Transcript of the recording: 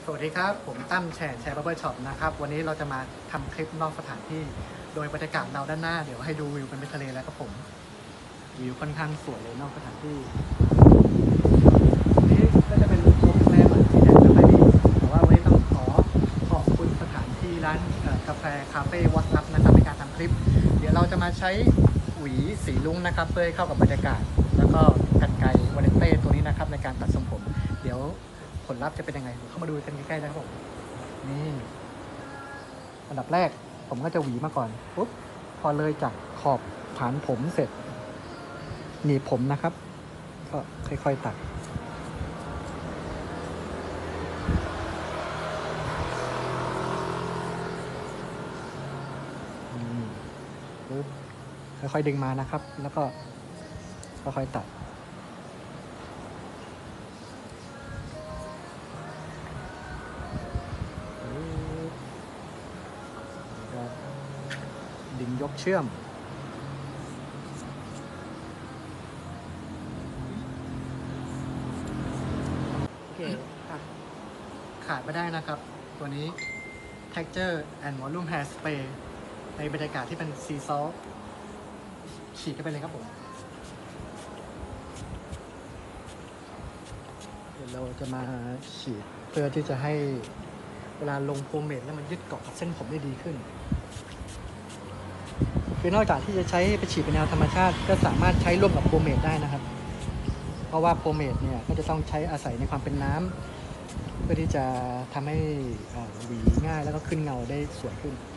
สวัสดีครับผมตั้มแชร์บับเบิลช็อปนะครับวันนี้เราจะมาทำคลิปนอกสถานที่โดยบรรยากาศเราด้านหน้าเดี๋ยวให้ดูวิวเป็นทะเลแล้วครับผมวิวค่อนข้างสวยเลยนอกสถานที่นี้ก็จะเป็นโรงแรมที่แดดไม่ค่อยดีแต่ว่าวันนี้ต้องขอบคุณสถานที่ร้านกาแฟคาเฟ่วอทลับนะครับในการทำคลิปเดี๋ยวเราจะมาใช้หวีสีลุ้งนะครับเพื่อให้เข้ากับบรรยากาศแล้วก็กรรไกรวาเลนเต้ตัวนี้นะครับในการตัดทรงผมเดี๋ยวผลลัพธ์จะเป็นยังไงเข้ามาดูกันใกล้ๆนะครับผมนี่อันดับแรกผมก็จะหวีมาก่อนปุ๊บพอเลยจากขอบฐานผมเสร็จหนีบผมนะครับก็ค่อยๆตัดปุ๊บค่อยๆดึงมานะครับแล้วก็ค่อยๆตัดดึงยกเชื่อมโอเคขาดไม่ได้นะครับตัวนี้ Texture and Volume Hair Spray ในบรรยากาศที่เป็นซีซอลฉีดกันไปเลยครับผมเดี๋ยวเราจะมาฉีดเพื่อที่จะให้เวลาลงโพรเมดแล้วมันยึดเกาะกับเส้นผมได้ดีขึ้นคือนอกจากที่จะใช้ไปฉีดเป็นแนวธรรมชาติก็สามารถใช้ร่วมกับโพรเมดได้นะครับเพราะว่าโพรเมดเนี่ยก็จะต้องใช้อาศัยในความเป็นน้ำเพื่อที่จะทำให้หวีง่ายแล้วก็ขึ้นเงาได้สวยขึ้น